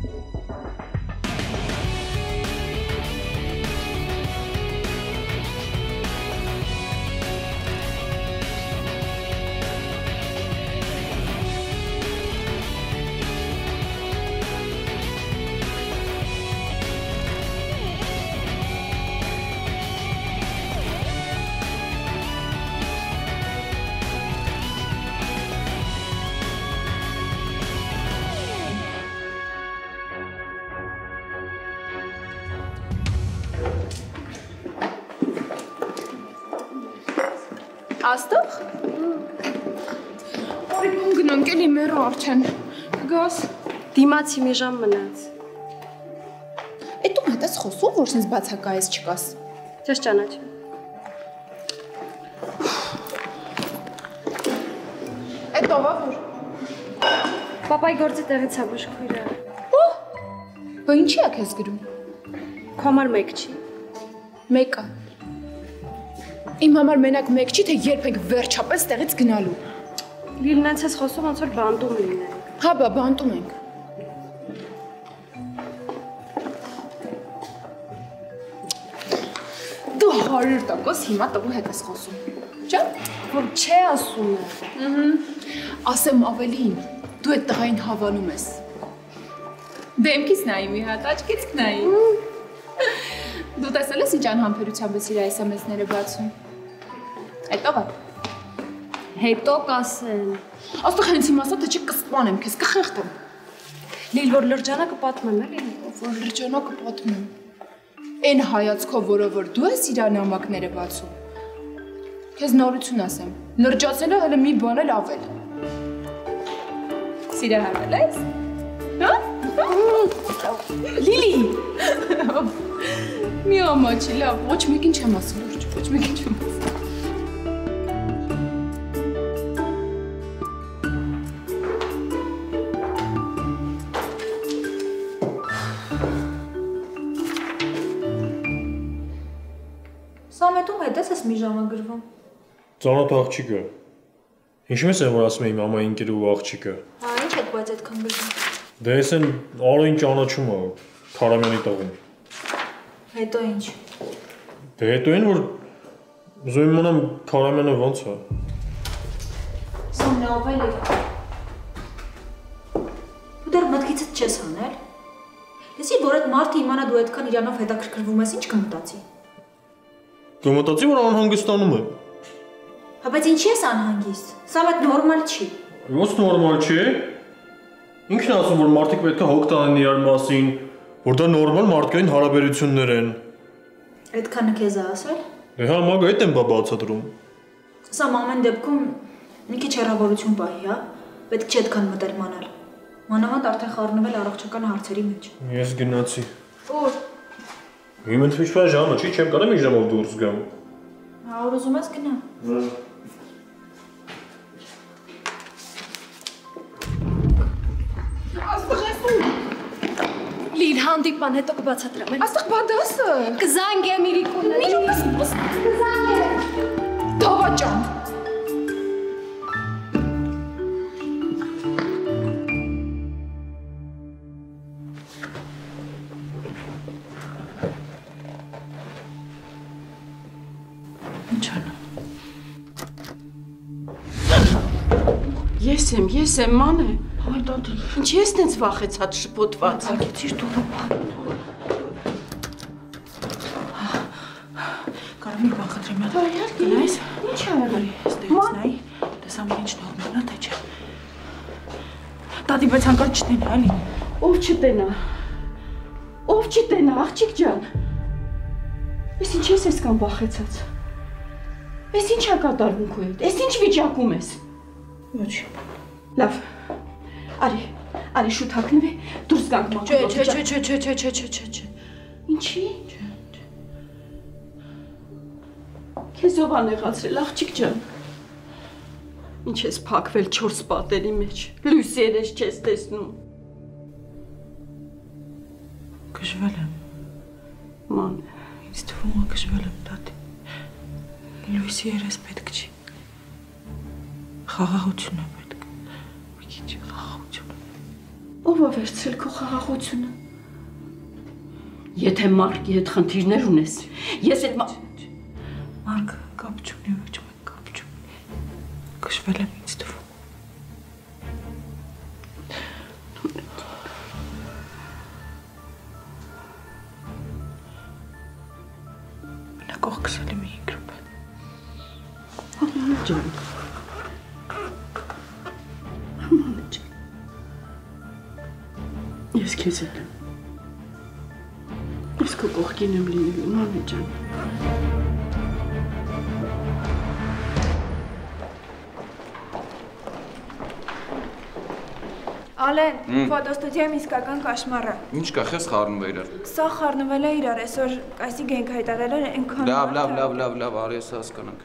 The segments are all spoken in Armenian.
Աստղ? Արիքում գնանք էլի մերը արդեն, գաս։ Դիմացի մի ժամ մնաց։ Էդ ում հետ ես խոսում, որ սենց բացակայես չկաս։ Չես ճանաչում։ Էդ ով է որ։ Պապայի գործի տեղից է բուժքույրը։ Բա ինչի է քեզ գրում։ Քո համար մեկ չի։ Մեկը։ Իմ համար մենակ մեկ չի, թե երբ ենք վերջապես տեղից գնալու։ Լիլնենց ես խոսում, ոնց որ բանտում լինենք։ Հա, բա բանտում ենք։ Դու 100% հիմա տղու հետ ես խոսում։ Չէ՞։ Որ չէ ասում է։ Ասեմ ավելին, դու այդ տղային հավանում ես։ Դեմքից նայի մի հատ, աչքից կնայի։ Դու տեսել ես ինչ անհամբերությամբ ես իր SMS-ները բացում։ Այդ ով է։ Հետո կասեն։ Աստղ հենց իմ ասա, թե չի կսպանեմ քեզ, կխեղդեմ։ Լիլ, որ լրջանակը պատմեմ էլի։ Որ լրջանակը պատմեմ։ Այն հայացքով, որով դու ես իր նամակները բացում։ Քեզ նորություն ասեմ, լրջացնելը հələ մի բան էլ ավել։ Սիրահարվել ես։ Հա? Լիլի։ Մի ամաչի, լավ, ոչ մեկին չեմ ասում, ոչ մեկին չեմ ասում։ Սամետում հետ ես մի ժամագրվում։ Ծանոթ աղջիկը։ Ինչու՞ ես որ ասում եմ իմ ամայի ընկերու աղջիկը։ Հա, ինչ եք բայց այդքան գրվում։ Դե ես են Արոյին ճանաչում է Քարամյանի տղուն։ Հետո ինչ։ Դե հետո այն որ ուզում եմ իմանամ Քարամյանը ոնց է։ Սամն ավել է։ Դու դեռ մտքիցդ չես հանել։ Լսի, որ այդ մարդը իմանա դու այդքան իրանով հետաքրքրվում ես, ինչ կմտածի։ Կմտածի, որ անհանգստանում եմ։ Հա, բայց ինչի ես անհանգիստ։ Սա այդ նորմալ չի։ Ոնց նորմալ չի։ Ինքն ասում որ մարդիկ պետք է հոգ տանեն իրար մասին, որ դա նորմալ մարդկային հարաբերություններ են։ Այդքանը քեզ է ասել։ Դե հա, մագա այդ եմ բացատրում։ Սա ամեն դեպքում մի քիչ հեռավորություն պահի, հա։ Պետք չէ այդքան մտերմանալ։ Մանավանդ արդեն խառնվել առողջական հարցերի մեջ։ Ես գնացի։ Որ Իմ ընդվիճվա ժամը չի, չեմ կարող մի ժամով դուրս գամ։ Հա, որ ուզում ես գնա։ Աստղ ես ու։ Լիլ, հանդիպան հետո կբացատրեմ։ Աստղ բադասը։ Կզանգեմ իրիկունը։ Մի րոպե, կզանգեմ։ Դավա ջան։ Ես եմ, ման է։ Հայ դադի։ Ինչի ես տենց վախեցած շպոտված։ Ակեցիր դուրը բան։ Կարող մի բան խնդրեմ յատ։ Գնայս։ Ինչ է եղել։ Ստեղից նայի, դες ամեն ինչ նորմալ է, թե չէ։ Դադի, բայց հանկարծ չտենա, էլի։ Ով չտենա։ Ով չտենա, աղջիկ ջան։ Ես ինչ ես կան վախեցած։ Ես ինչ է կատարվում քո հետ։ Ես ինչ վիճակում ես։ Ոչ։ Լավ։ Արի շուտ հագնվի, դուրս գանք մաքուր։ Չէ։ Ինչի՞։ Քեզ ով ա նեղացրել, աղջիկ ջան։ Ինչ ես փակվել 4 պատերի մեջ։ Լույս երես չես տեսնում։ Գժվել եմ։ Ման, ինձ թվում է գժվել եմ, դատի։ Լույս երես պետք չի։ Խաղաղություն է պետք։ Մի քիչ խաղաղություն։ Ով է վերցրել քո խաղաղությունը։ Եթե Մարկի հետ խնդիրներ ունես, ես այդ Մարկ կապ չունի, ոչ մեկ կապ չունի։ Կշվել եմ ինձ թվում։ Նա կողքս էլ եմ 5 րոպե։ Համանը ջան։ Համանը ջան։ Ես քեզ հետ եմ։ Ես քո կողքին եմ լինելու, մամա ջան։ Ալեն, ֆոտոստուդիայում իսկական կաշմարը։ Ինչ կա, խես խառնում է իրար։ Սա խառնվել է իրար, այսօր կայսիկ ենք հայտարարել այնքան։ Լավ, արի ես հասկանանք։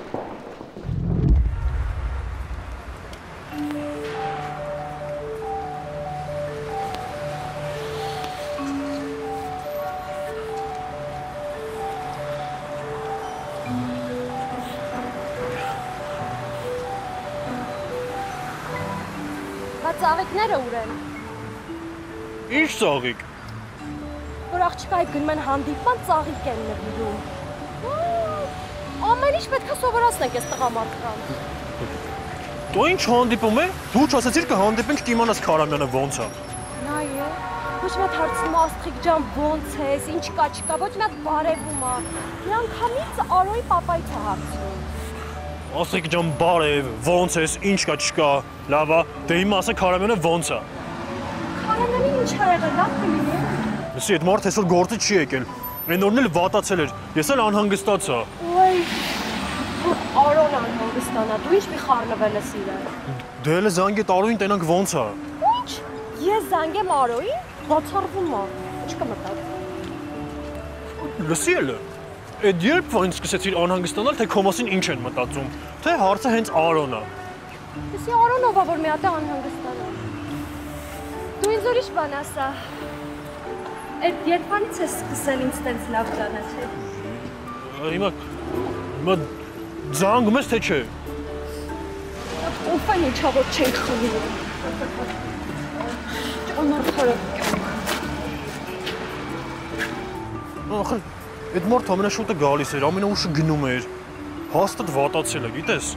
Ծաղիկները ուր են։ Ինչ ծաղիկ։ Որ աղջկայի գնում են հանդիպման, ծաղիկ են նվիրում։ Ամեն ինչ պետք է սովորացնենք այս տղամարդկանց։ Դու ինչ հանդիպում է։ Դու չասեցիր կհանդիպենք կիմանաս Քարամյանը ոնց է։ Նայե, ոչ մի հատ հարցնում է Աստղիկ ջան ոնց ես, ինչ կա չկա, ոչ մի հատ բարևում է։ Միանգամից Արոյի պապայից է հարցնում։ Աստղիկ ջան բարև, ոնց ես, ինչ կա չկա։ Լավ է, դե հիմա ասա Քարամյանը ոնց է։ Քարամյանը ինչ ա եղել, լավ կլինի։ Լսի, այդ մարդը այսօր գործի չի եկել։ Այն օրն էլ վատացել էր։ Ես էլ անհանգստացա։ Ոյ, Արոն անհանգստանա, դու ինչ մի խառնվել ես իրար։ Դե էլ զանգի Արոյին տենանք ոնց է։ Ինչ, ես զանգեմ Արոյին, բացառվում է, ինչ կմտած։ Լսի էլ, այդ երբ այն սկսեցիր անհանգստանալ, թե քո մասին ինչ են մտածում, թե հարցը հենց Արոնն է։ Լսի Արոնով է, որ մի հատ է անհանգստանա։ Դու ինձ ուրիշ բան ասա։ Այդ երբանից ես սկսել ինձ տենց լավ ճանաչել։ Հիմա զանգում ես թե չէ։ Ով այն ինչա որ չենք խմինում։ Ճանաչել։ Ախր, այդ մարդը ամենաշուտը գալիս էր, ամենաուշը գնում էր։ Հաստատ վատացել է, գիտես։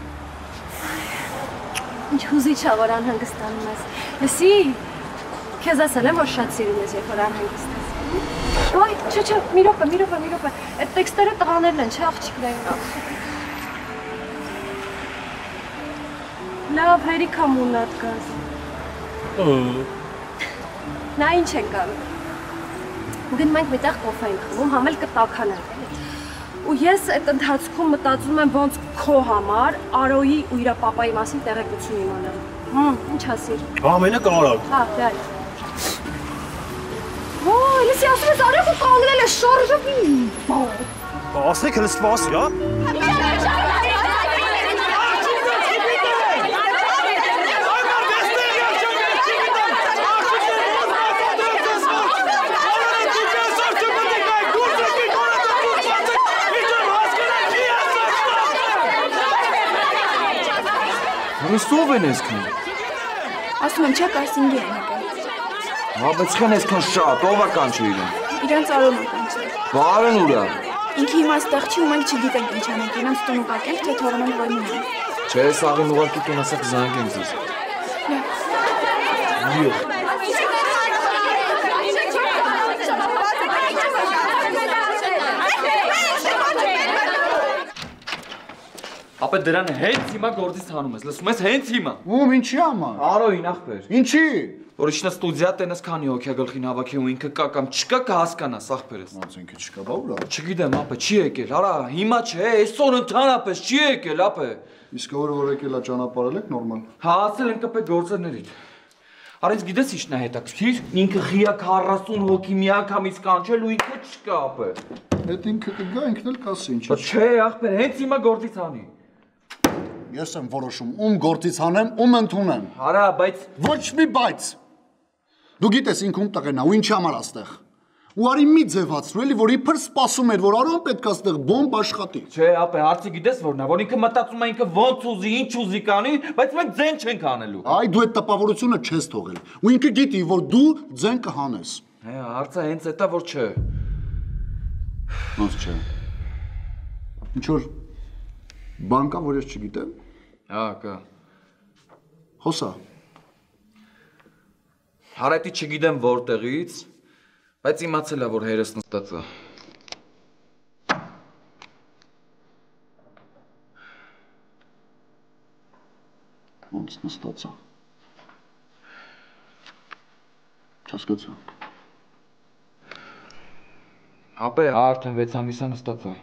Ինչ հուզիչ է, որ անհանգստանում ես։ Լսի, քեզ ասել եմ, որ շատ սիրում ես, երբ որ անհանգստ ես։ Ոայ, չէ, մի րոպե, այդ տեքստերը տղաներն են, չէ, աղջիկներն են։ Լավ, հերիքա մունատ գազ։ Նա ինչ ենք անում։ Գնում ենք միտեղ կոֆե ենք խմում, համ էլ կտաքան ենք։ Ու ես այդ ընթացքում մտածում եմ ոնց քո համար Արոյի ու իր պապայի մասին տեղեկություն իմանամ։ Ինչ ասիր։ Ամենը կարակ։ Հա, դե։ Ոյ, լսի ասում ես արևը կանգնել է շարժվի։ Ասեք հենց սպասի, հա։ Ով են այսքան։ Ասում եմ, չէ, կայսինգի են եկել։ Հա, բայց խեն այսքան շատ, ով է կանչել իրեն։ Իրանց Արոնը կանչել։ Բարեն ուրա։ Ինքը հիմա այստեղ չի ու մենք չգիտենք ինչ անենք, իրանց տուն ուղարկենք, թե թողնենք որ մնան։ Չէ, սաղին ուղարկի տուն ասակ զանգենք ձեզ։ Ապա դրան հենց հիմա գործից հանում ես, լսում ես հենց հիմա։ Ում ինչի համար։ Արոյին ախպեր։ Ինչի։ Որ իջնա ստուդիա տենես քանի հոգի գլխին հավաքի ու ինքը կա կամ չկա կհասկանաս ախպերս։ Ոնց ինքը չկա, բա ուրա։ Չգիտեմ, ապա չի եկել, արա, հիմա չէ, այսօր ընդհանրապես չի եկել, ապա։ Իսկ որ եկել է ճանապարհել եք նորմալ։ Հա, ասել են կպետ գործերներին։ Արից գիտես ինչն է հետաքրքիր, ինքը խիա 40 հոգի միանգամից կանչել ու ինքը չկա, ապա։ Այդ ինքը կգա, ինքն էլ կասի ինչ։ Չէ, ախպեր, հենց հիմա գործից անի։ Ես եմ որոշում, ում գործից հանեմ, ում ընդունեմ։ Արա, բայց Ոչ մի բայց։ Դու գիտես ինք ում տղեն է ու ինչի համար աստեղ։ Ու արի մի ձևացրու էլի, որ իբր սպասում էր, որ Արոն պետք է ստեղ բոմբ աշխատի։ Չէ, ապե, հարցը գիտես որն է, որ ինքը մտածում է ինքը ոնց ուզի, ինչ ուզի կանի, բայց մենք ձեն չենք անելու։ Այ դու այդ տպավորությունը չես թողել։ Ու ինքը գիտի, որ դու ձեն կհանես։ Հա, հարցը հենց էտա որ չէ։ Ոնց չէ։ Ինչ որ բան կա, որ ես չգիտեմ։ Հա, կա։ Խոսա։ Հարայտի չգիտեմ որտեղից, բայց իմացել է, որ հերս նստած է։ Ոնց նստած է։ Չհասկացա։ Ապե, արդեն 6 ամիս է նստած է։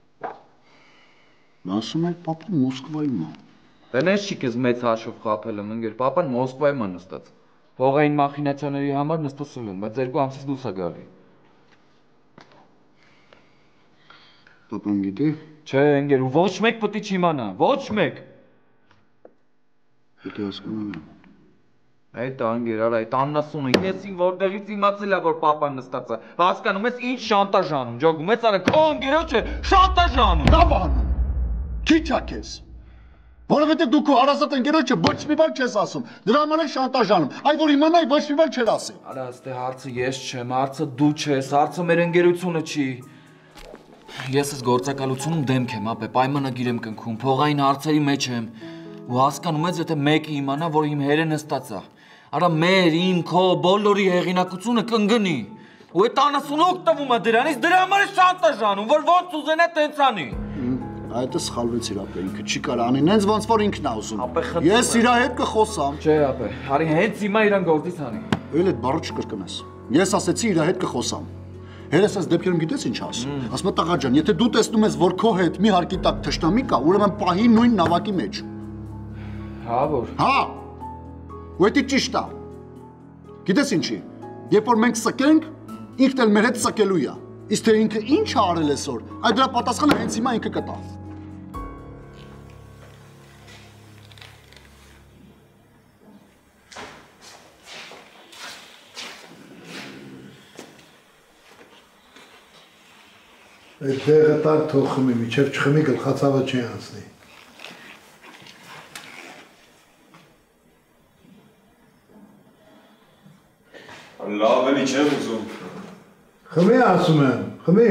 Ասում եք պապան Մոսկվայում է։ Դե ես չի քեզ մեծ հաշվով խաբել եմ, ընկեր, պապան Մոսկվայում է նստած։ Փողային մախինացիաների համար նստացել են, բայց 2 ամսից դուրս է գալի։ Պապան գիտի։ Չէ, ընկեր, ու ոչ մեկ պետք է չիմանա, ոչ մեկ։ Պետք է հասկանում եմ։ Այդ անգեր, արա, այդ աննասունը, ես որտեղից իմացել է, որ պապան նստած է։ Հասկանում ես, ինչ շանտաժ անում, ջոգում ես, արա, քո ընկերոջը շանտաժ անում։ Լավ անում։ Քիչ ա քեզ։ Որովհետև դու քո հարազատ ընկերոջը ոչ մի բան չես ասում։ Դրա համար է շանտաժ անում։ Այ որ իմանայի ոչ մի բան չեր ասի։ Արա, աստե հարցը ես չեմ, հարցը դու չես, հարցը մեր ընկերությունը չի։ Ես ես գործակալությունում դեմք եմ, ապե, պայմանագիր եմ կնքում, փողային հարցերի մեջ եմ։ Ու հասկանում ես, եթե մեկը իմանա, որ իմ հերը նստած է։ Արա մեր, իմ, քո, բոլորի հեղինակությունը կընկնի։ Ու այդ անասունը օգտվում է դրանից, դրա համար է շանտաժ անում, որ ոնց ուզենա տենց անի։ Այդ է սխալվեցիր ապե, ինքը չի կարող անի, նենց ոնց որ ինքն է ուզում։ Ապե խնդրում եմ։ Ես իր հետ կխոսամ։ Չէ, ապե, արի հենց հիմա իրան գործից անի։ Էլ այդ բառը չկրկնես։ Ես ասեցի իր հետ կխոսամ։ Հերս այս դեպքերում գիտես ինչ ասում։ Ասում է տղա ջան, եթե դու տեսնում ես, որ քո հետ մի հարկի տակ թշնամի կա, ուրեմն պահի նույն նավակի մեջ։ Հա, որ։ Հա։ Ու դա ճիշտ է։ Գիտես ինչի։ Երբ որ մենք սկենք, ինքն էլ մեր հետ սկելու է։ Իսկ թե ինքը ինչ է արել այսօր, այդ դրա պատասխանը հենց հիմա ինքը կտա։ Այդ դեղը տակ թող խմի, միջև չխմի գլխացավը չի անցնի։ Լավ էլի չեմ ուզում։ Խմի ասում եմ, խմի։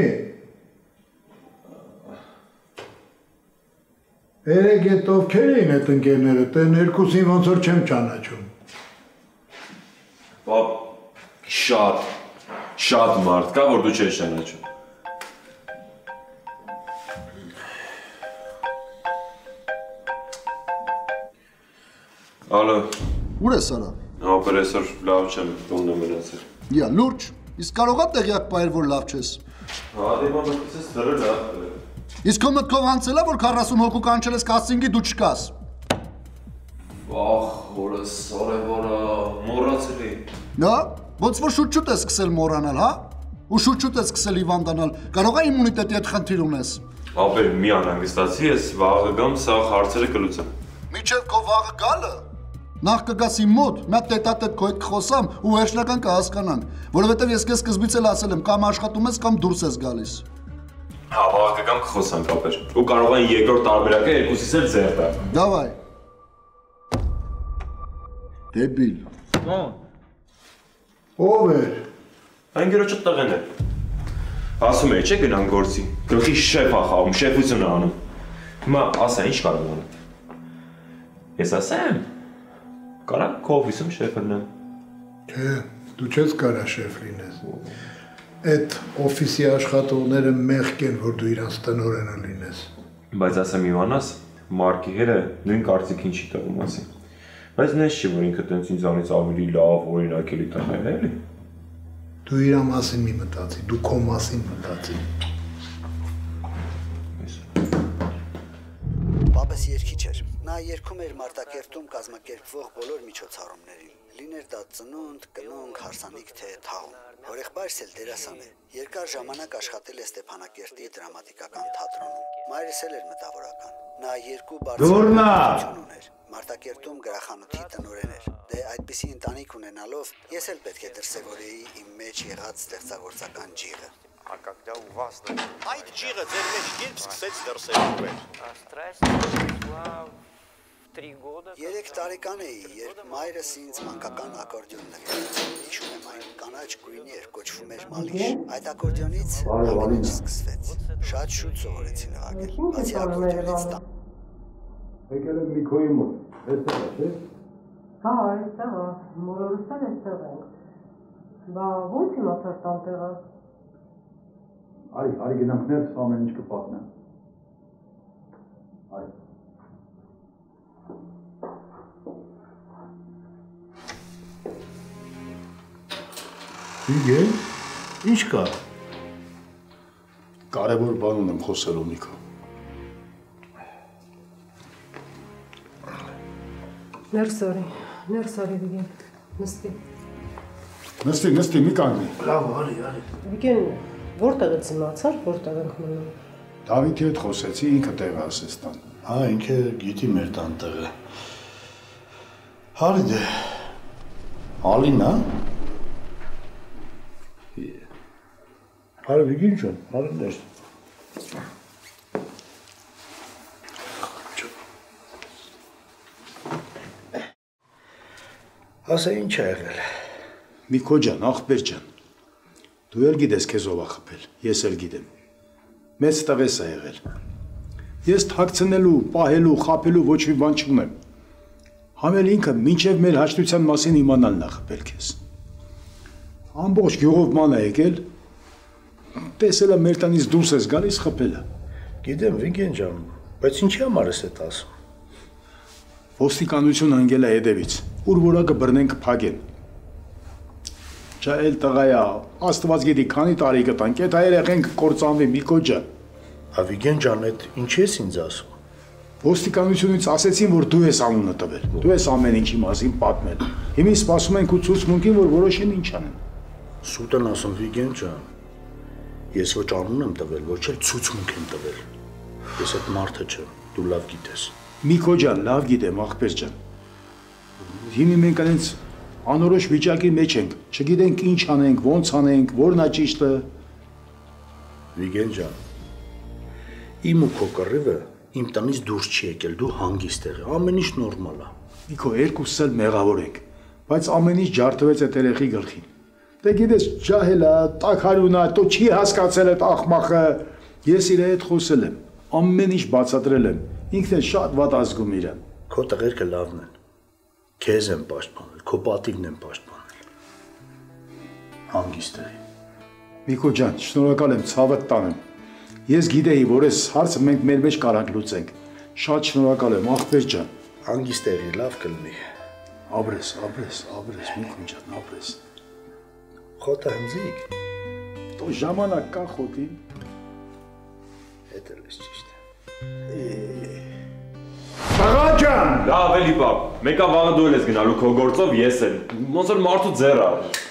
Երեք հետ ովքեր էին այդ ընկերները, տեն երկուսին ոնց որ չեմ ճանաչում։ Պապ, շատ մարդ կա, որ դու չես ճանաչում։ Ալո։ Ուր ես արա։ Ապեր այսօր լավ չեմ, տունն եմ մնացել։ Յա, լուրջ, իսկ կարող է տեղյակ պահել, որ լավ չես։ Հա, դեմա մտքից ես դրել է։ Իսկ քո մտքով անցել է, որ 40 հոգու կանչել ես կաստինգի դու չկաս։ Ախ, որս, որը մոռացել էի։ Հա, ոնց որ շուտ-շուտ ես սկսել մոռանալ, հա։ Ու շուտ-շուտ ես սկսել հիվանդանալ։ Կարող է իմունիտետի հետ խնդիր ունես։ Ապեր մի անհանգստացի ես, վաղը գամ սաղ հարցերը կլուծեմ։ Միջև քո վաղը գալը նախ կգաս իմ մոտ, մի հատ տետատետ քո հետ կխոսամ ու վերջնական կհասկանանք, որովհետև ես քեզ սկզբից էլ ասել եմ, կամ աշխատում ես, կամ դուրս ես գալիս։ Հա, վաղը կգամ կխոսանք ապեր։ Ու կարող են երկրորդ տարբերակը երկուսից էլ ձեռ տա։ Դավայ։ Դեբիլ։ Ով էր։ Անգերոջը տղեն է։ Ասում է, չէ գնան գործի։ Գլխի շեֆ ա խաղում, շեֆություն է անում։ Հիմա ասա, ինչ կարող անում։ Ես ասեմ, կարան քո օֆիսում շեֆ լինեմ։ Չէ, դու չես կարա շեֆ լինես։ Այդ օֆիսի աշխատողները մեղք են, որ դու իրանց տնօրենը լինես։ Բայց ասեմ իմանաս, Մարկի հերը նույն կարծիքին չի տղու մասին։ Բայց նես չի, որ ինքը տենց ինձանից ավելի լավ, օրինակելի տղա է, էլի։ Դու իրա մասին մի մտածի, դու քո մասին մտածի։ Պապս երգիչ էր։ Նա երգում էր Մարտակերտում կազմակերպվող բոլոր միջոցառումներին։ Լիներ դա ծնունդ, կնունկ, հարսանիք թե թաղում։ Հորեղբայրս էլ դերասան է։ Երկար ժամանակ աշխատել է Ստեփանակերտի դրամատիկական թատրոնում։ Մայրս էլ էր մտավորական։ Նա երկու բարձր ուներ։ Մարտակերտում գրախանութի տնօրեն էր։ Դե այդպիսի ընտանիք ունենալով ես էլ պետք է դրսևորեի իմ մեջ եղած ստեղծագործական ջիղը։ Այդ ջիղը ձեր մեջ երբ սկսեց դրսևորվել։ 3 տարեկան էի, երբ մայրս ինձ մանկական ակորդեոն նվիրեց։ Հիշում եմ այն կանաչ գույնի էր, կոչվում էր մալիշ։ Այդ ակորդեոնից ամեն ինչ սկսվեց։ Շատ շուտ սովորեցի նվագել, բացի ակորդեոնից Եկել եմ Միքոյի մոտ, այստեղ է, չէ՞։ Հա, այստեղ է, մորորուսան այստեղ ենք։ Բա ո՞նց իմացար տանտեղը։ Արի գնանք ներս ամեն ինչ կպատնեմ։ Արի։ Վիգեն, ինչ կա։ Կարևոր բան ունեմ խոսելու Նիկո։ Ներս արի Վիգեն, նստի։ Նստի, մի կանգնի։ Լավ, արի։ Վիգեն, որտեղից իմացար, որտեղ ենք մնում։ Դավիթի հետ խոսեցի, ինքը տեղը ասեց տան։ Հա, ինքը գիտի մեր տան տեղը։ Հարի դե։ Ալինա։ Հարի Վիգեն ջան, հարի ներս։ Ասա ինչ է եղել։ Միքո ջան, աղբեր ջան, դու էլ գիտես քեզ ով է խփել, ես էլ գիտեմ։ Մեծ տղես է եղել։ Ես թաքցնելու, պահելու, խփելու ոչ մի բան չունեմ։ Համել ինքը մինչև մեր հաշտության մասին իմանալն է խփել քեզ։ Ամբողջ գյուղով ման է եկել, տեսել է մեր տնից դուրս ես գալիս խփելը։ Գիտեմ, Վիգեն ջան, բայց ինչի համար ես այդ ասում։ Ոստիկանություն անգել է հետևից, ուր որակը բռնենք փագեն։ Չա էլ տղայա, Աստված գիտի քանի տարի կտանք, այդ երեխեն կկործանվի Միքո ջան։ Վիգեն ջան, այդ ինչ ես ինձ ասում։ Ոստիկանությունից ասեցին, որ դու ես անունը տվել, դու ես ամեն ինչի մասին պատմել։ Հիմա սպասում ենք ու ցուցմունքին, որ որոշեն ինչ անեն։ Սուտ են ասում Վիգեն ջան։ Ես ոչ անուն եմ տվել, ոչ էլ ցուցմունք եմ տվել։ Ես այդ մարդը չեմ, դու լավ գիտես։ Միքո ջան, լավ գիտեմ, աղբեր ջան։ Հիմա մենք այնց անորոշ վիճակի մեջ ենք, չգիտենք ինչ անենք, ոնց անենք, որն է ճիշտը։ Վիգեն ջան, իմ ու քո կռիվը իմ տնից դուրս չի եկել, դու հանգիստ եղի, ամեն ինչ նորմալ է։ Միքո, երկուսս էլ մեղավոր ենք, բայց ամեն ինչ ջարդվեց այդ երեխի գլխին։ Դե գիտես, ջահել է, տաքարյուն է, դու չի հասկացել այդ աղմախը։ Ես իր հետ խոսել եմ, ամեն ինչ բացատրել եմ, ինքն էլ շատ վատ ազգում իրան։ Քո տղերքը լավն են, քեզ են պաշտպանել, քո պատիվն են պաշտպանել։ Հանգիստ եղի։ Միքո ջան, շնորհակալ եմ, ցավդ տանեմ։ Ես գիտեի, որ այս հարցը մենք մեր մեջ կարանք լուծենք։ Շատ շնորհակալ եմ, աղբեր ջան։ Հանգիստ եղի, լավ կլինի։ Ապրես, Միքո ջան, ապրես։ Խոտը հնձիկ։ Դու ժամանակ կա խոտին։ Հետ էլ ես ճիշտ է։ Տղա ջան, լավ էլի պապ։ Մեկը վաղը դու ես գնալու քո գործով, ես էլ։ Ոնց որ մարդու ձեռը։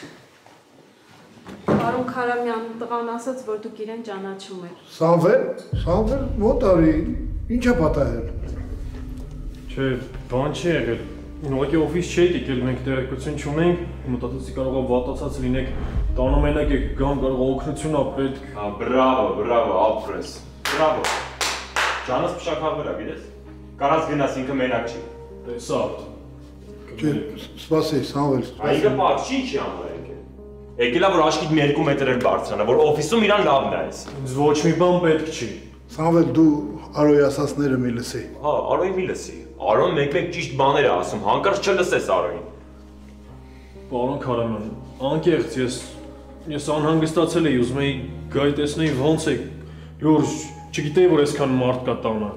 Պարոն Քարամյան, տղան ասաց, որ դուք իրեն ճանաչում եք։ Սամվել, ո՞տ արի, ինչ է պատահել։ Չէ, բան չի եղել։ Ուղղակի օֆիս չէի եկել, մենք տեղեկություն չունենք, մտածեցի կարող է վատացած լինեք, տանը մենակ եք գամ, կարող օգնություն ա պետք։ Հա, բրավո, ապրես։ Բրավո։ Ջանս փշակավեր է, գիտես։ Կարած գնաս ինքը մենակ չի։ Տեսա։ Չէ, սպասի, Սամվել։ Այգը պարզ չի ինչի համար եկել։ Եկել է, որ աշկիդ մի 2 մետր էլ բարձրանա, որ օֆիսում իրան լավ նայես։ Ինձ ոչ մի բան պետք չի։ Սամվել, դու Արոյի ասածները մի լսի։ Հա, Արոյի մի լսի։ Արոն մեկ-մեկ ճիշտ բաներ է ասում, հանկարծ չլսես Արոյին։ Պարոն Քարամյան, անկեղծ ես անհանգստացել էի, ուզում էի գայ տեսնեի ոնց է։ Լուրջ, չգիտեի, որ այսքան մարդ կա տանը։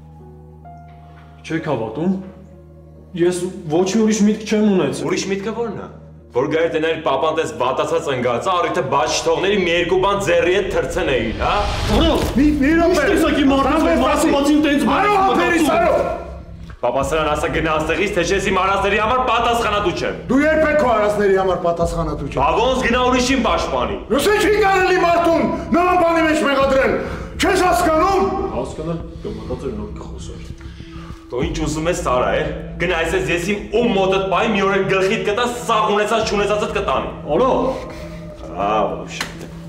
Չեք հավատում։ Ես ոչ մի ուրիշ միտք չեմ ունեցել։ Ուրիշ միտքը ո՞րն է։ Որ գայ տեներ պապան տես բատացած ընկած, առիթը բաց չթողների մի 2 բան ձեռի հետ թրցնեին, հա։ Մի րոպե։ Ինչ տեսակի մարդ է, մասումացին տենց Արո, ապերիս, արո։ Պապա սրան ասա գնա աստեղից, թե չես իմ արածների համար պատասխանատու չեմ։ Դու երբեք քո արածների համար պատասխանատու չես։ Բա ոնց գնա ուրիշին պաշտպանի։ Ոսե չի կարելի մարդուն նման բանի մեջ մեղադրել։ Չես հասկանում։ Հասկանալ, կմտածել նոր կխոսար։ Դու ինչ ուզում ես Սարա, գնա այսպես ես իմ ում մոտդ բայ մի օր գլխիդ կտա, սաղ ունեցած չունեցածդ կտանի։ Ալո։ Ոչ։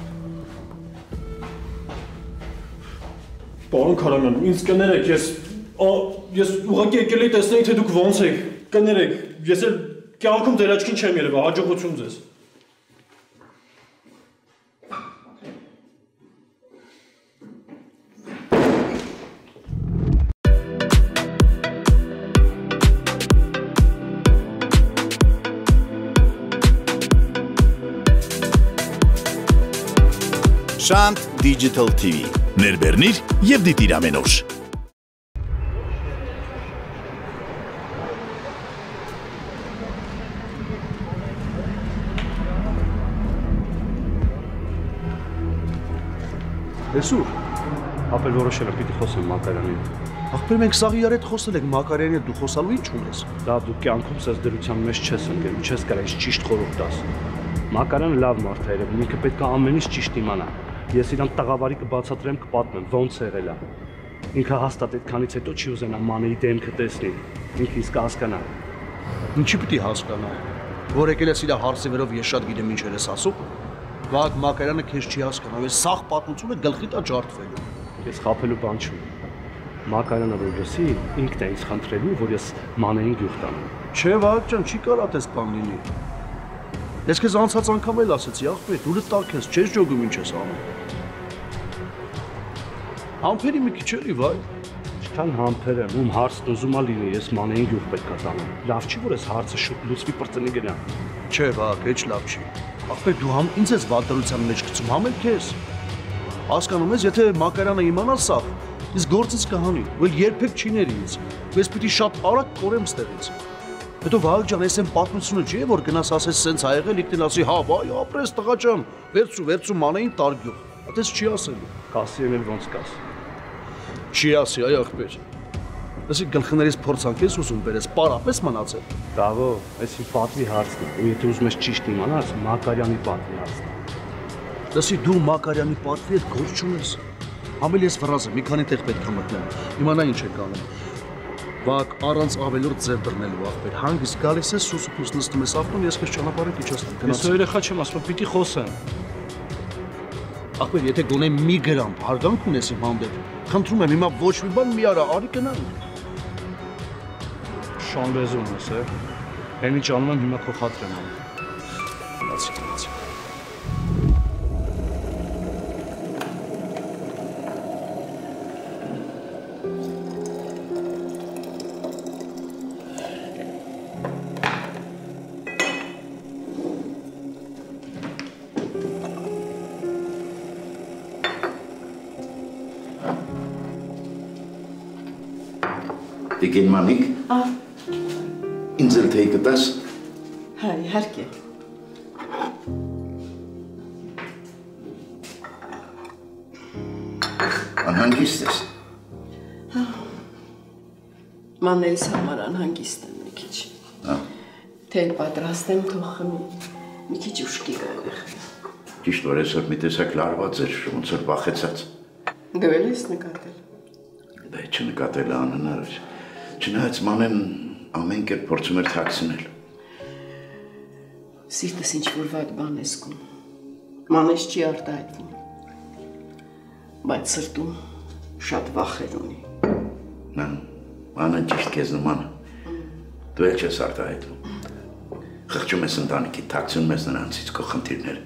Պարոն Քարամյան, ինձ կներեք, ես ուղղակի եկել էի տեսնեի, թե դուք ոնց եք։ Կներեք, ես էլ կյանքում ձեր աչքին չեմ երևա, հաջողություն ձեզ։ Շանթ Digital TV ներբեռնիր եւ դիտիր ամեն օր։ Էսուր, ապել որոշել եմ պիտի խոսեմ Մակարյանին։ Ախպեր մենք սաղի արետ խոսել ենք Մակարյանի հետ, դու խոսալու ինչ ունես։ Դա դու կյանքում սես դրության մեջ չես ընկել, չես կարա ինձ ճիշտ խորհուրդ տաս։ Մակարյանը լավ մարդ է երևում, ինքը պետք է ամեն ինչ ճիշտ իմանա։ Ես իրան տաղավարի կբացատրեմ, կպատմեմ, ոնց եղել է։ Ինքը հաստատ այդքանից հետո չի ուզենա Մանեի դեմքը տեսնի։ Ինքը իսկ հասկանա։ Ինչի պիտի հասկանա։ Որ եկել ես իր հարցի վերով ես շատ գիտեմ ինչ ես ասում։ Վաղ Մակարյանը քեզ չի հասկանա, այս սաղ պատմությունը գլխիդ է ջարդվելու։ Ես խափելու բան չունեմ։ Մակարյանը որ լսի, ինքն է ինձ խնդրելու, որ ես Մանեին գյուղ տանեմ։ Չէ, Վահագ ջան, չի կարա տես բան լինի։ Ես քեզ անցած անգամ էլ ասեցի, ախպեր, դու լտակ ես, չես ջոգում ինչ ես անում։ Համբերի մի քիչ էլի, վայ։ Ինչքան համբեր եմ, ում հարցն ուզում ա լինի, ես Մանեին գյուղ պետք է տանեմ։ Լավ չի, որ ես հարցը շուտ լուծվի պրծնի գնա։ Չէ, Վահագ, հեչ լավ չի։ Ախպեր, դու համ ինձ ես վատորության մեջ գցում, համ էլ քեզ։ Հասկանում ես, եթե Մակարյանը իմանա սա, իսկ գործից կհանի, ու երբեք չի ների ինձ։ Ես պիտի շատ արագ կորեմ ստեղից։ Հետո Վահագ ջան, ես այն պատմությունը չի, որ գնաս ասես սենց ա եղել, ինքն ասի, հա, բայ, ապրես տղա ջան, վերցու Մանեին տարգյուղ։ Այդպես չի ասելու։ Կասի էլ ոնց կաս։ Չի ասի, այ ախպեր։ Ասի գլխներից փորձանք ես ուզում բերես, պարապես մնացել։ Դավո, այս իմ պատվի հարցն է, ու եթե ուզում ես ճիշտ իմանաս, Մակարյանի պատվի հարցն է։ Լսի, դու Մակարյանի պատվի հետ գործ չունես։ Համել ես վրազ եմ, մի քանի տեղ պետք է մտնեմ։ Իմանա ինչ եք անում։ Վակ առանց ավելորդ ձև բռնելու ախպեր, հանգիստ գալիս ես սուսուփուս նստում ես ավտոն, ես քեզ ճանապարհը իջեցնում։ Ես երեխա չեմ ասում, պիտի խոսեմ։ Ախպեր, եթե գոնե մի գրամ հարգանք ունես իմ հանդեպ, խնդրում եմ հիմա ոչ մի բան մի արա, արի գնանք։ Շան լեզուն ես, Այն ինչ անում եմ հիմա քո խաթրեմ անում։ Լացի։ Տիկին Մանիկ, ինձ էլ թեյ կտաս։ Հա, իհարկե։ Անհանգիստ ես։ Մանեիս համար անհանգիստ եմ մի քիչ։ Թեյ պատրաստեմ, թող խմի, մի քիչ ուշքի գա երեխան։ Ճիշտ որ այսօր մի տեսակ լարված էր, ոնց որ վախեցած։ Դու էլ ես նկատել։ Դա չնկատելը անհնար էր։ Չնայած Մանեն ամեն կերպ փորձում էր թաքցնել։ Սիրտս ինչ-որ վատ բան է զգում։ Մանես չի արտահայտվում։ Բայց սրտում շատ վախեր ունի։ Մանեն ճիշտ քեզ նման է։ Դու էլ չես արտահայտվում։ Խղճում ես ընտանիքի, թաքցնում ես նրանցից քո խնդիրները։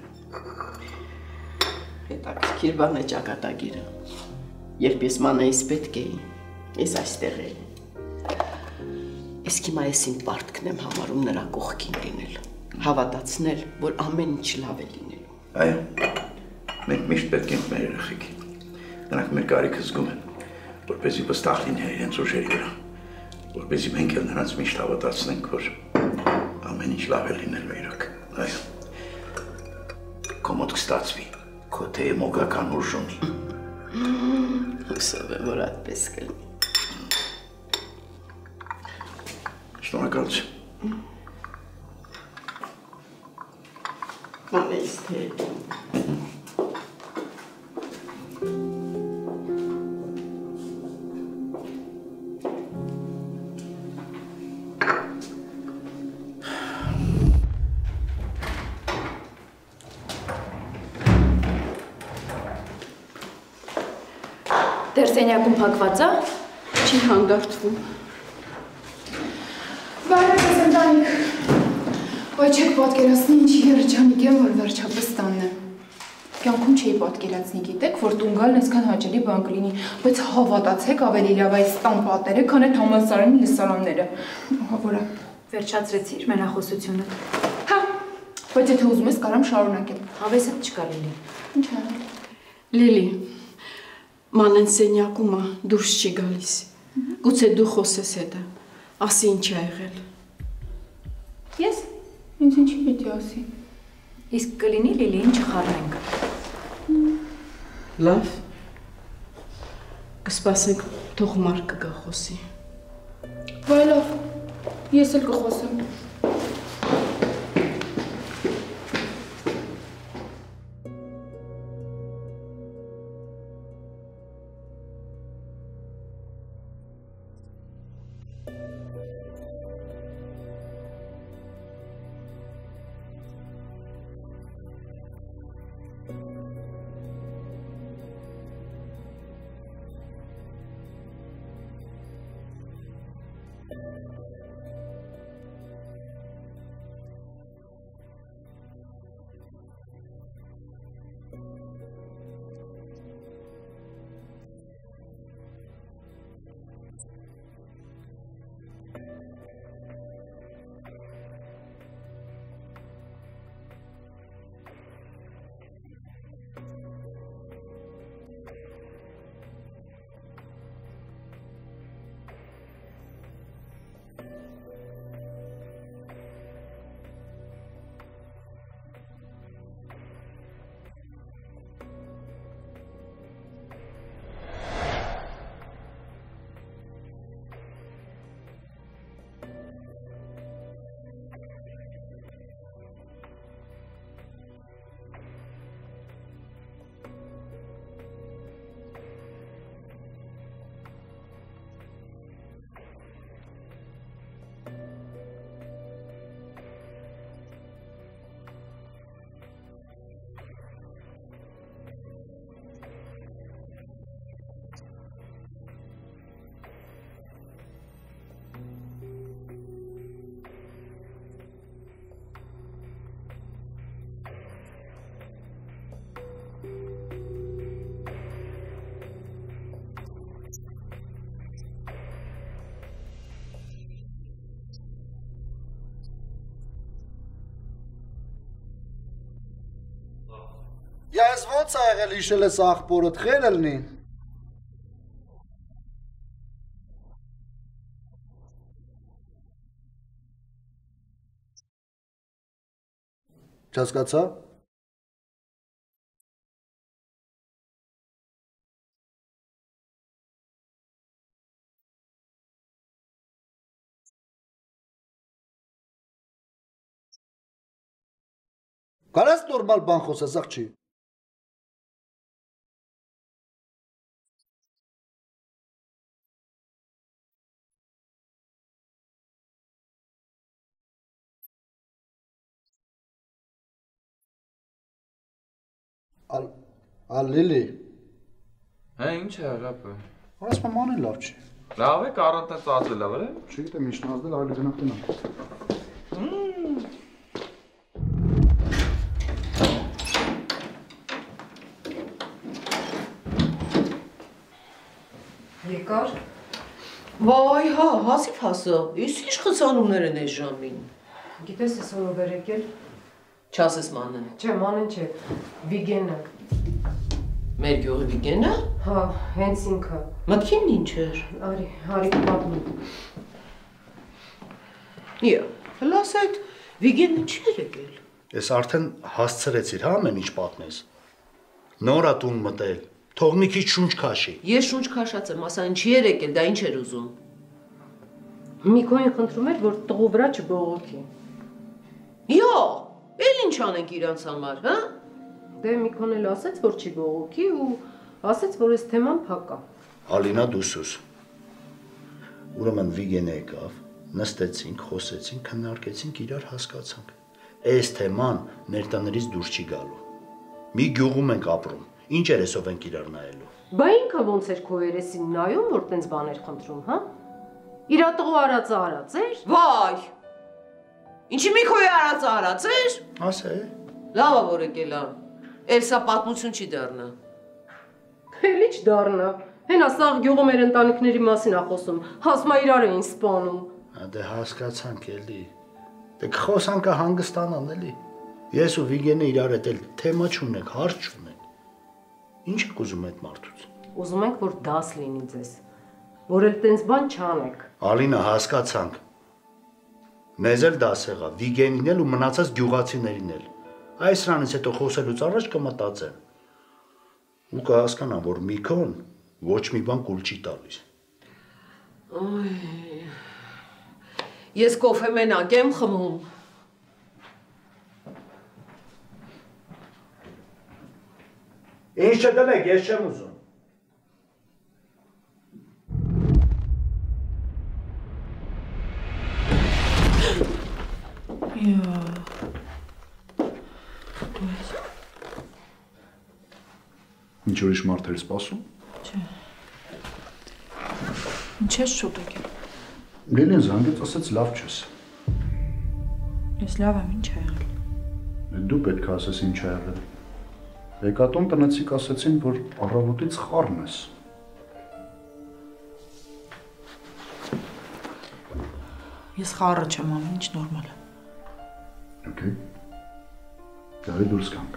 Հետաքրքիր բան է ճակատագիրը։ Երբ ես Մանեիս պետք էի, ես այստեղ էի։ Իսկ հիմա ես իմ պարտքն եմ համարում նրա կողքին լինել, հավատացնել, որ ամեն ինչ լավ է լինելու։ Այո, մենք միշտ պետք ենք մեր երեխեքին։ Նրանք մեր կարիքը զգում են, որպեսզի վստահ լինի իրենց ուժերի վրա, որպեսզի մենք էլ նրանց միշտ հավատացնենք, որ ամեն ինչ լավ է լինելու իրոք։ Այո։ Քո մոտ կստացվի, քո թեյը մոգական ուժ ունի։ Հուսով եմ, որ այդպես կլինի։ Շնորհակալություն։ Մանեիս թեյ։ Դեռ սենյակում փակված է։ Չի հանդարտվում։ Բարև ես ընտանիք։ Ոյ չեք պատկերացնի ինչ երջանիկ եմ, որ վերջապես տանն եմ։ Կյանքում չէի պատկերացնի, գիտեք, որ տուն գալն այսքան հաճելի բան կլինի, բայց հավատացեք ավելի լավ այս տան պատերը, քան այդ համալսարանի լսարանները։ Ահա որը Վերջացրեցիր մենախոսությունը։ Հա, բայց եթե ուզում ես կարամ շարունակեմ։ Հավեսդ չկա Լիլի։ Ինչ անել։ Լիլի, մանեն սենյակում է, դուրս չի գալիս։ Գուցե դու խոսես հետը, ասի ինչ է եղել։ Ես ինձ ինչի պիտի ասի։ Իսկ կլինի Լիլիին չխառնենք։ Լավ։ Կսպասենք, թող Մարկը գա խոսի։ Վայ լավ, ես էլ կխոսեմ։ Ես ոնց ա եղել իշել ես աղբորդ խեր ելնի։ Չհասկացա։ Կարաս նորմալ բան խոսես, աղջի։ Լիլի։ Հա, ինչ է աղապը։ Ասում եմ անեն լավ չի։ Լավ է, կարանտեն ծածել է, վրա։ Չգիտեմ ինչ նազդել, այլ գնանք տնանք։ Եկար։ Վայ, հա, հասիվ հասա, ես ինչ խցանումներ են այս ժամին։ Գիտես ես ով էր եկել։ Չասես մանեն։ Չէ, մանեն չէ, Վիգենը։ Մեր գյուղի Վիգենը։ Հա, հենց ինքը։ Մտքին ինչ էր։ Արի, հարիկ պատմում։ Իա, հլաս այդ Վիգենը չի էր եկել։ Ես արդեն հասցրեցիր, հա, ամեն ինչ պատմես։ Նոր ա տուն մտել, թող մի քիչ շունչ քաշի։ Ես շունչ քաշած եմ, ասա ինչի էր եկել, դա ինչ էր ուզում։ Միքոին խնդրում էր, որ տղու վրա չբողոքի։ Յո, էլ ինչ անենք իրանց համար, հա։ Դե Միքոն էլ ասեց, որ չի բողոքի ու ասեց, որ այս թեման փակ է։ Ալինա դուսուս։ Ուրեմն Վիգենը եկավ, նստեցինք, խոսեցինք, քննարկեցինք, իրար հասկացանք։ Այս թեման մեր տներից դուրս չի գալու։ Մի գյուղում ենք ապրում, Ինչ երեսով ենք իրար նայելու։ Բա ինքը ոնց էր քո երեսին նայում, որ տենց բաներ խնդրում, հա։ Իրա տղու արածը արած էր։ Վայ։ Ինչի մի քոյ արածը արած էր։ Ասե։ Լավ է որ եկել ա։ Էլսա պատմություն չի դառնա։ Էլի չդառնա։ Հենա սաղ գյուղը մեր ընտանիքների մասին ա խոսում։ Հասմա իրար էին սպանում։ Դե հասկացանք էլի։ Դե խոսանքը հանգստանան էլի։ Ես ու Վիգենը իրար հետ էլ թեմա չունենք, հարց չունենք։ Ինչ եք ուզում այդ մարդուց։ Ուզում ենք, որ դաս լինի ձեզ, որ էլ տենց բան չանեք։ Ալինա, հասկացանք։ Մեզ էլ դաս եղա, Վիգենին էլ ու մնացած գյուղացիներին էլ։ Այս սրանից հետո խոսելուց առաջ կմտածեմ։ Ու կհասկանամ, որ Միքոն ոչ մի բան կուլ չի տալիս։ Ես կոֆե մենակ եմ խմում։ Ինչ չդնեք, ես չեմ ուզում։ Ինչ ուրիշ մարդ էր սպասում։ Չէ։ Ինչ ես շուտ եկել։ Լիլին զանգեց, ասաց լավ չես։ Ես լավ եմ, ինչ ա եղել։ Դու պետք է ասես ինչ ա եղել։ Եկատոն տնեցիք ասեցին, որ առավոտից խառն ես։ Ես խառը չեմ անում, ինչ նորմալ է։ Okay։ Դարի դուրս կանք։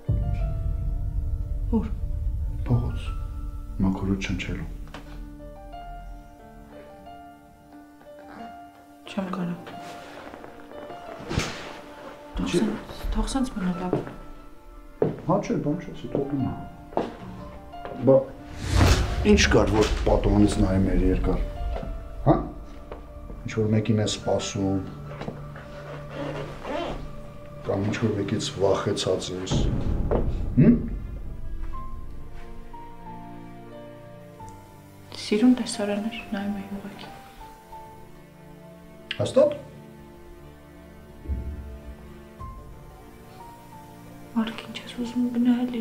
Ուր։ Փողոց։ Մաքրոց չնչելու։ Չեմ կարող։ Թող սենց մնա լավ։ Հա չէ, բան չէ, սիտողում է։ Բա ինչ կար, որ պատոնից նայում էր երկար։ Հա։ Ինչ որ մեկին է սպասում։ Կամ ինչ որ մեկից վախեցած ես։ Սիրուն տեսարան էր, նայում էի ուղղակի։ Հաստատ։ Մարկ, ինչ ես ուզում գնալի։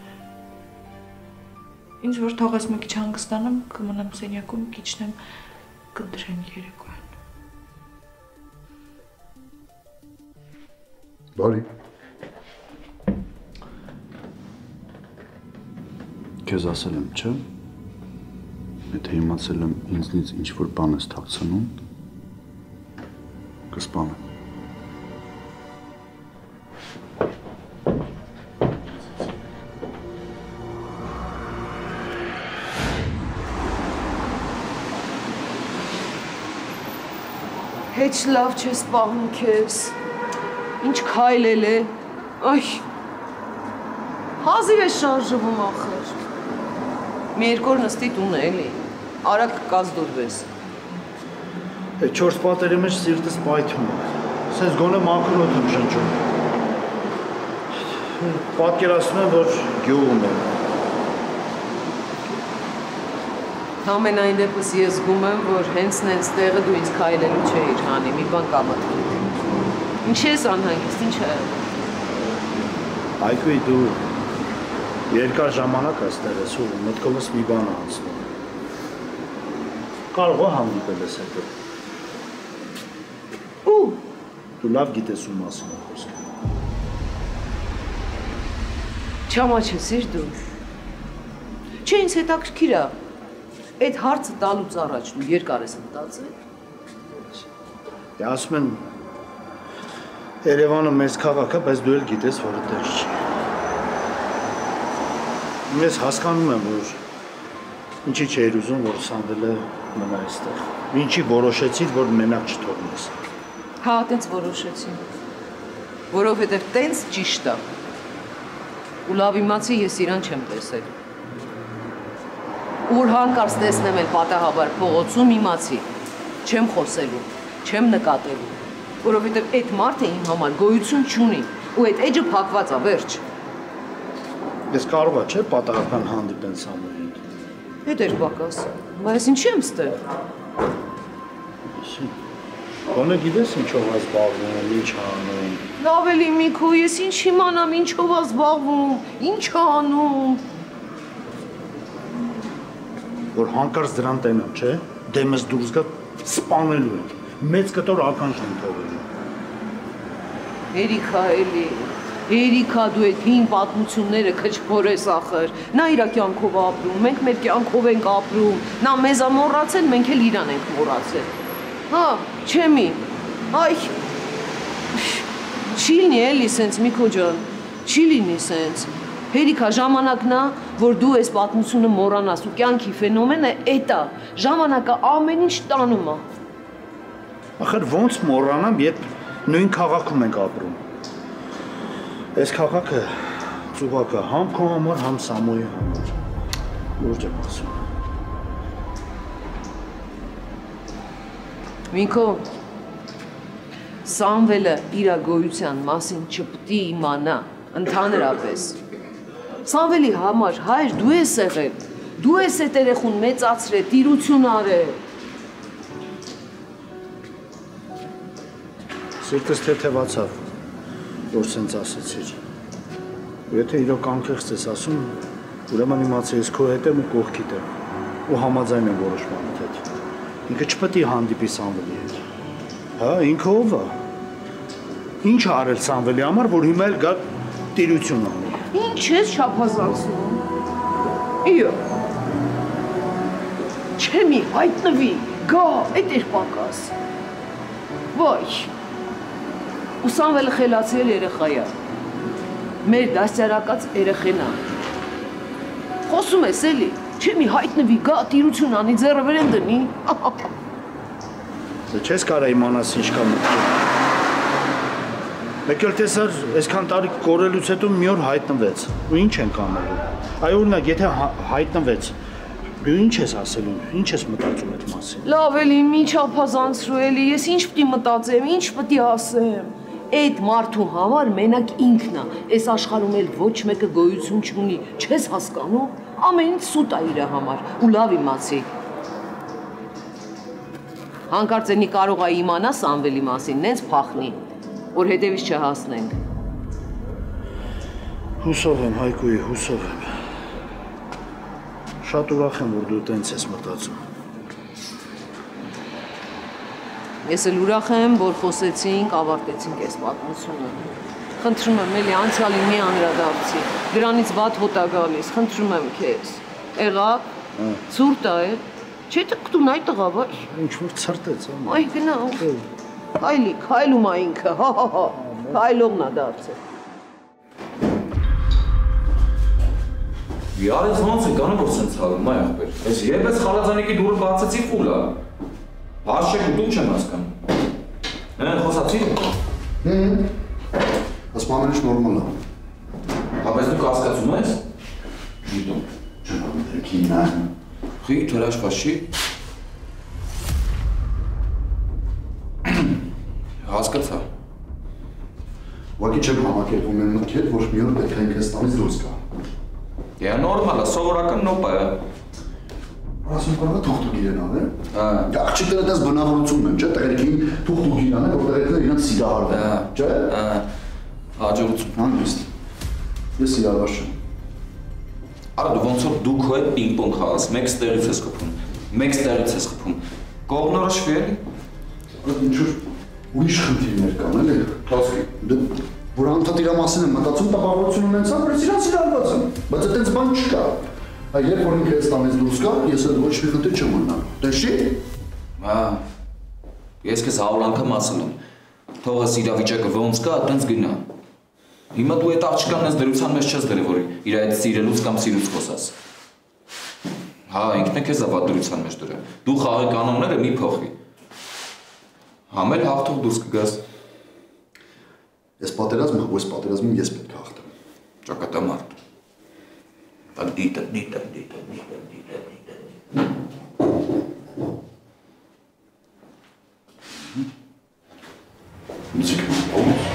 Ինձ որ թողես մի քիչ հանգստանամ, կմնամ սենյակում, քիչնեմ, կընտրենք երեկոյան։ Բարի։ Քեզ ասել եմ, չէ՞։ Եթե իմացել եմ ինձնից ինչ-որ բան ես թաքցնում, կսպանեմ։ Հեչ լավ չես պահում քեզ, ինչ քայլել է, այ, հազիվ ես շարժվում ախր, մի երկու օր նստի տուն է էլի, արագ կազդուրվես։ Այդ չորս պատերի մեջ սիրտս պայթում է, սենց գոնե մաքրոտ եմ շնչում, պատկերացնում եմ, որ գյուղում եմ։ Ամենայն դեպս ես զգում եմ, որ հենց նենց տեղը դու ինձ քայլելու չէիր հանի, մի բան կամատվի։ Ինչ ես անհանգիստ, ինչ է։ Այգուի դու երկար ժամանակ այստեղ ես ու մտքովս մի բան անցնում։ Կարող է հանդիպել ես հետո։ Ու։ Դու լավ գիտես ու մասին է խոսքը։ Չամաչեցիր դու։ Չէ, ինձ հետաքրքիր է։ Այդ հարցը տալուց առաջ դու երկար ես մտածել։ Դե ասում են Երևանը մեծ քաղաք է, բայց դու էլ գիտես, որ այդտեղ չի։ Ես հասկանում եմ, որ ինչի չէր ուզում, որ Սանդելը մնա այստեղ։ Ինչի որոշեցիր, որ մենակ չթողնես։ Հա, տենց որոշեցի։ Որովհետև տենց ճիշտ է։ Ու լավ իմացի ես իրան չեմ տեսել։ Ուր հանկարծ տեսնեմ էլ պատահաբար փողոցում իմացի, չեմ խոսելու, չեմ նկատելու, որովհետև այդ մարդը իմ համար գոյություն չունի ու այդ էջը փակված է, վերջ։ Ես կարող է, չէ, պատահական հանդիպեն Սամուելին։ Հետ էր պակաս, բայց ինչի եմ ստեղ։ Գոնե գիտես ինչով է զբաղվում, ինչ անում։ Լավ էլի Միքո, ես ինչ իմանամ ինչով է զբաղվում, ինչ անում։ որ հանկարծ դրան տենան, չէ, դեմս դուրս գա սպանելու են, մեծ կտոր ականջ են թողելու։ Երիքա էլի, Երիքա դու այդ հին պատմությունները քչփոր ես ախր, նա իր կյանքով ապրում, մենք մեր կյանքով ենք ապրում, նա մեզ ա մոռացել, մենք էլ իրան ենք մոռացել։ Հա, չեմի, այ, չի լինի էլի սենց Միքո ջան, չի լինի սենց, Երիքա ժամանակն է, որ դու այս պատմությունը մոռանաս ու կյանքի ֆենոմենը էդ է, ժամանակը ամեն ինչ տանում է։ Ախր ոնց մոռանամ, երբ նույն քաղաքում ենք ապրում։ Այս քաղաքը ծուղակը համ քո համար, համ Սամոյի համար։ Լուրջ եմ ասում։ Մինքո, Սամվելը իր գոյության մասին չպետք է իմանա, ընդհանրապես։ Սամվելի համար հայր դու ես եղել, դու ես այդ երեխուն մեծացրել, տիրություն արել։ Սիրտս թեթևացավ, որ սենց ասեցիր։ Ու եթե իրոք անկեղծ ես ասում, ուրեմն իմացի ես քո հետ եմ ու կողքիդ եմ, ու համաձայն եմ որոշմանիդ հետ։ Ինքը չպետք է հանդիպի Սամվելի հետ։ Հա, ինքը ով է։ Ինչ ա արել Սամվելի համար, որ հիմա էլ գա տիրություն անի։ Ինչ ես չափազանցնում։ Իո։ Չեմի հայտնվի, գա, էդ էր պակաս։ Ոյ։ Ու Սամվելը խելացել երեխա է։ Մեր դաստիարակած երեխեն է։ Խոսում ես էլի, չեմի հայտնվի, գա, տիրություն անի, ձեռը վրեն դնի։ Դե չես կարա իմանաս ինչ կա մտքում։ Մեկ էլ տեսար, այսքան տարի կորելուց հետո մի օր հայտնվեց, ու ինչ ենք անելու։ Այ օրինակ, եթե հայտնվեց, դու ինչ ես ասելու, ինչ ես մտածում այդ մասին։ Լավ էլի, մի չափազանցրու էլի, ես ինչ պիտի մտածեմ, ինչ պիտի ասեմ։ Այդ մարդու համար մենակ ինքն է, այս աշխարհում էլ ոչ մեկը գոյություն չունի, չես հասկանում, ամեն ինչ սուտ է իր համար, ու լավ իմացի։ Հանկարծենի կարող է իմանա Սամվելի մասին, նենց փախնի, որ հետևից չհասնենք։ Հուսով եմ, Հայկուի, հուսով եմ։ Շատ ուրախ եմ, որ դու տենց ես մտածում։ Ես էլ ուրախ եմ, որ խոսեցինք, ավարտեցինք այս պատմությունը։ Խնդրում եմ, էլի անցյալի մի անդրադարձի, դրանից վատ հոտ է գալիս, խնդրում եմ քեզ։ Եղավ, ցուրտ է, չէ՞ տկտուն այ տղա, վայ։ Ինչ-որ ցրտեց, ամա։ Այ գնա։ Քայլի, քայլում է ինքը, հա, քայլողն է դարձել։ Յարից ոնց է գանը, որ սենց հալում, այ աղբեր։ Ես եպես խալազանիկի դուրը բացեցի ֆուլ է։ Հաշեք ու դու չեմ հասկանում։ Խոսացի՞ր։ Ասում ամեն ինչ նորմալ է։ Հապես դու կասկածում ես։ Գիտում։ Չնամ քինա։ Խի թերաշխաշի։ Հասկացա։ Ուղղակի չեմ համակերպում այն մտքի հետ, որ մի օր պետք է ինքս տանից դուրս գա։ Դե նորմալ է, սովորական նոպ է։ Ասում կարող է թուղթուկ իրանալ, է։ Աղջիկները դες բնավորությունն են, չէ՞, տղերքին թուղթուկ իրանալ, որ տղերքները իրենց սիրահարվում են, չէ՞։ Հաջողություն։ Հանգիստ։ Ես սիրահարված չեմ։ Արա դու ոնց որ դու քո հետ պինգ-պոնգ խաղաս, մեկ ստեղից ես խփում, մեկ ստեղից ես խփում։ Կողմնորոշվի էլի։ Ինչ-որ ուրիշ խնդիրներ կան, էլի։ Խոսքի։ Որ անդադ իրա մասին եմ մտածում, տպավորություն ունենցա, որ ես իրան սիրահարված եմ, բայց այդպես բան չկա։ Երբ որ ինքը ես տանից դուրս գա, ես էլ ոչ մի խնդիր չեմ ունենալ։ Տեսի՞։ Հա։ Ես քեզ հավուր անգամ ասել եմ։ Թող ես իրավիճակը ոնց կա, այդպես գնա։ Հիմա դու այդ աղջկան ես դրության մեջ չես դրել, որ իր այդ սիրելուց կամ սիրուց խոսաս։ Հա, ինքն է քեզ ավատ դրության մեջ դրել։ Դու խաղի կանոնները մի փոխի։ Համ էլ հաղթող դուրս կգաս։ Ես պատերազմը, ու այս պատերազմում ես պետք է հաղթեմ։ Ճակատամարտ։ Bandita. Música.